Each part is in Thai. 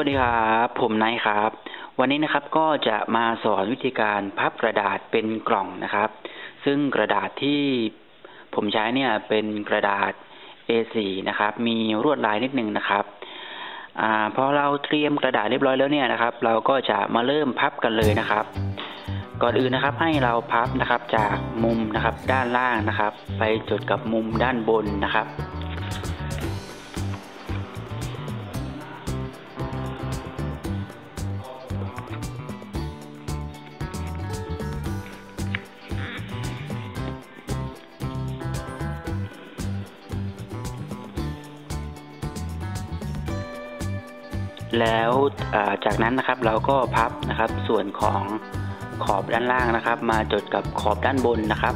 ดีครับผมไนท์ครับวันนี้นะครับก็จะมาสอนวิธีการพับกระดาษเป็นกล่องนะครับซึ่งกระดาษที่ผมใช้เนี่ยเป็นกระดาษ A4 นะครับมีลวดลายนิดนึงนะครับพอเราเตรียมกระดาษเรียบร้อยแล้วเนี่ยนะครับเราก็จะมาเริ่มพับกันเลยนะครับก่อนอื่นนะครับให้เราพับนะครับจากมุมนะครับด้านล่างนะครับไปจดกับมุมด้านบนนะครับแล้วจากนั้นนะครับเราก็พับนะครับส่วนของขอบด้านล่างนะครับมาจดกับขอบด้านบนนะครับ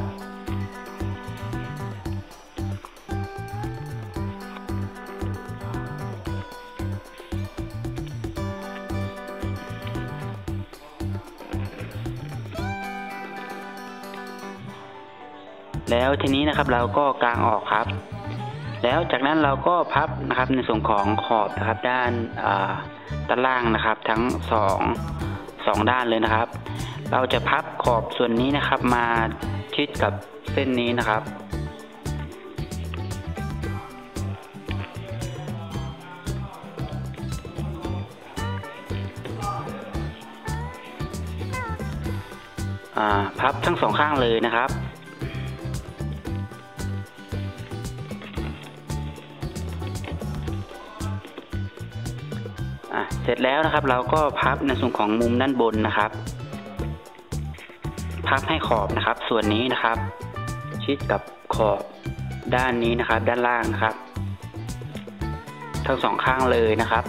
แล้วทีนี้นะครับเราก็กางออกครับแล้วจากนั้นเราก็พับนะครับในส่วนของขอบนะครับด้านล่างนะครับทั้งสองด้านเลยนะครับเราจะพับขอบส่วนนี้นะครับมาชิดกับเส้นนี้นะครับพับทั้งสองข้างเลยนะครับเสร็จแล้วนะครับเราก็พับในส่วนของมุมด้านบนนะครับพับให้ขอบนะครับส่วนนี้นะครับชิดกับขอบด้านนี้นะครับด้านล่างนะครับทั้งสองข้างเลยนะครับ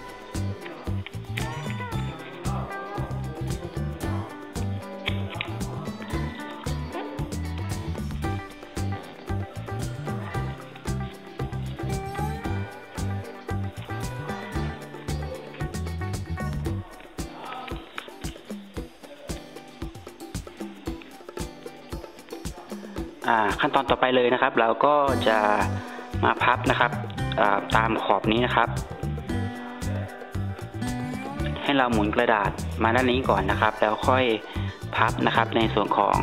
ขั้นตอนต่อไปเลยนะครับเราก็จะมาพับนะครับตามขอบนี้นะครับให้เราหมุนกระดาษมาด้านนี้ก่อนนะครับแล้วค่อยพับนะครับในส่วนของ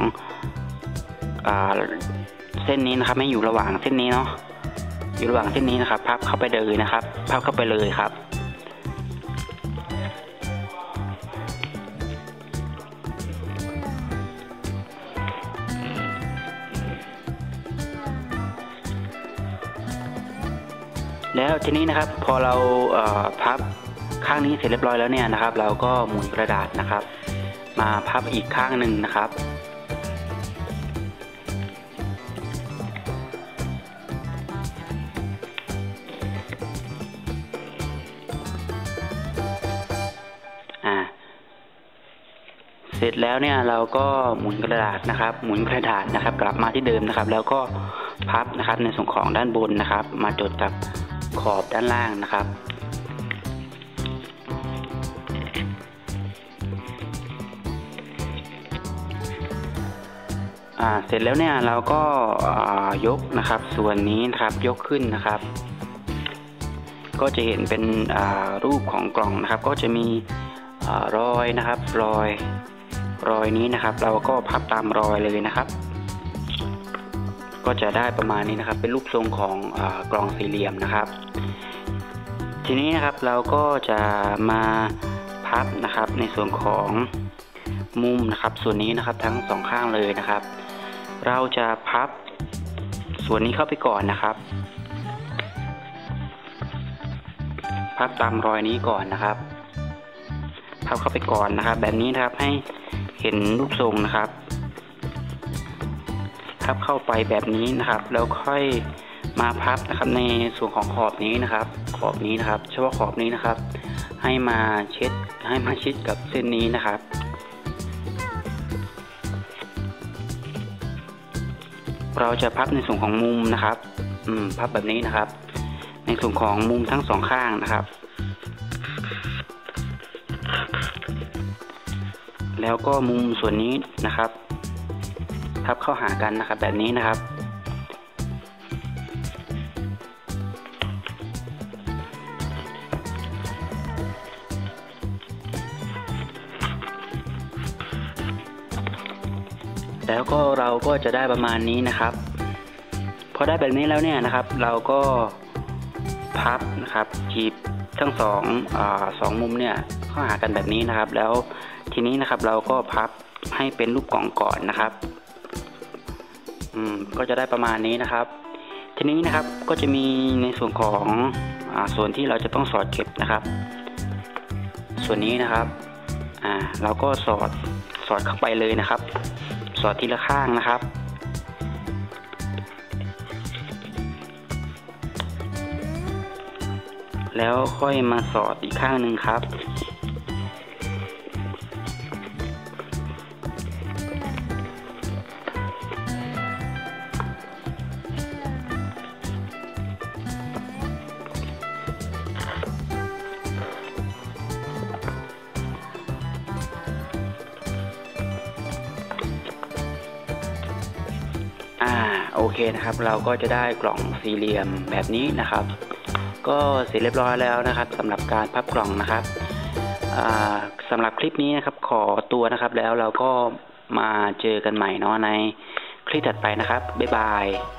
เส้นนี้นะครับให้อยู่ระหว่างเส้นนี้เนาะอยู่ระหว่างเส้นนี้นะครับพับเข้าไปเลยนะครับพับเข้าไปเลยครับแล้วทีนี้นะครับพอเราพับข้างนี้เสร็จเรียบร้อยแล้วเนี่ยนะครับเราก็หมุนกระดาษนะครับมาพับอีกข้างหนึ่งนะครับเสร็จแล้วเนี่ยเราก็หมุนกระดาษนะครับหมุนกระดาษนะครับกลับมาที่เดิมนะครับแล้วก็พับนะครับในส่วนของด้านบนนะครับมาจดกับขอบด้านล่างนะครับเสร็จแล้วเนี่ยเราก็ยกนะครับส่วนนี้นะครับยกขึ้นนะครับก็จะเห็นเป็นรูปของกล่องนะครับก็จะมีรอยนะครับรอยนี้นะครับเราก็พับตามรอยเลยนะครับก็จะได้ประมาณนี้นะครับเป็นรูปทรงของกล่องสี่เหลี่ยมนะครับทีนี้นะครับเราก็จะมาพับนะครับในส่วนของมุมนะครับส่วนนี้นะครับทั้งสองข้างเลยนะครับเราจะพับส่วนนี้เข้าไปก่อนนะครับพับตามรอยนี้ก่อนนะครับพับเข้าไปก่อนนะครับแบบนี้นะครับให้เห็นรูปทรงนะครับพับเข้าไปแบบนี้นะครับแล้วค่อยมาพับนะครับในส่วนของขอบนี้นะครับขอบนี้นะครับเฉพาะขอบนี้นะครับให้มาชิดกับเส้นนี้นะครับเราจะพับในส่วนของมุมนะครับพับแบบนี้นะครับในส่วนของมุมทั้งสองข้างนะครับแล้วก็มุมส่วนนี้นะครับพับเข้าหากันนะครับแบบนี้นะครับแล้วก็เราก็จะได้ประมาณนี้นะครับพอได้แบบนี้แล้วเนี่ยนะครับเราก็พับนะครับจีบทั้งสองมุมเนี่ยเข้าหากันแบบนี้นะครับแล้วทีนี้นะครับเราก็พับให้เป็นรูปกล่องก่อนนะครับก็จะได้ประมาณนี้นะครับทีนี้นะครับก็จะมีในส่วนของส่วนที่เราจะต้องสอดเก็บนะครับส่วนนี้นะครับเราก็สอดเข้าไปเลยนะครับสอดทีละข้างนะครับแล้วค่อยมาสอดอีกข้างหนึ่งครับโอเคนะครับเราก็จะได้กล่องสี่เหลี่ยมแบบนี้นะครับก็เสร็จเรียบร้อยแล้วนะครับสำหรับการพับกล่องนะครับสำหรับคลิปนี้นะครับขอตัวนะครับแล้วเราก็มาเจอกันใหม่เนาะในคลิปถัดไปนะครับบ๊ายบาย